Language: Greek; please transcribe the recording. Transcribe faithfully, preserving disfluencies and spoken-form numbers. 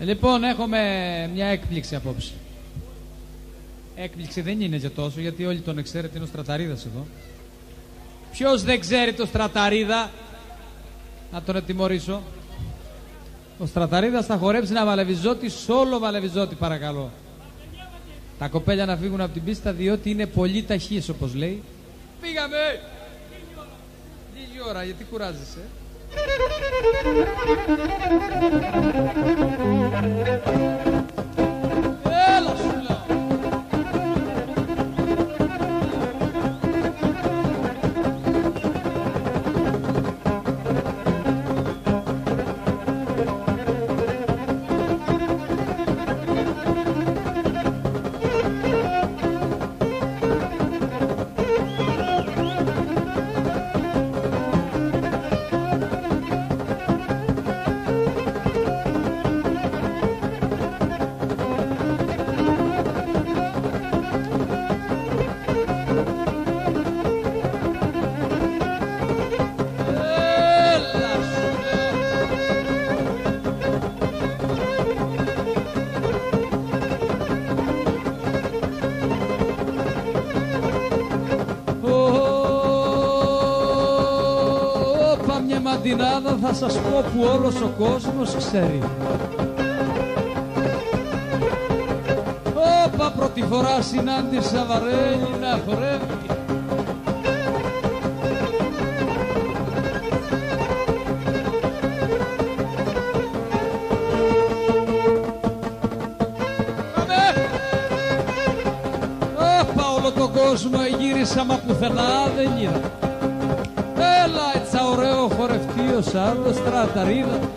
Λοιπόν, έχουμε μια έκπληξη απόψε. Έκπληξη δεν είναι και τόσο, γιατί όλοι τον ξέρετε, είναι ο Στραταρίδας εδώ. Ποιος δεν ξέρει το Στραταρίδα? Να τον ετιμωρήσω. Ο Στραταρίδας θα χορέψει ένα βαλεβιζότη, σόλο βαλεβιζότη, παρακαλώ. Τα κοπέλια να φύγουν από την πίστα, διότι είναι πολύ ταχύες, όπως λέει. Φύγαμε! Λίγη ώρα, γιατί κουράζεσαι? Έλα σου λέω! Μαντινάδα θα σας πω που όλος ο κόσμος ξέρει. Όπα, πρώτη φορά συνάντησα βαρέλι να χορεύει. Όπα, όλο τον κόσμο γύρισα, μα πουθενά δεν είδα. Έλα, έτσι ωραίο χορευτή ο άλλος Στραταρίδα.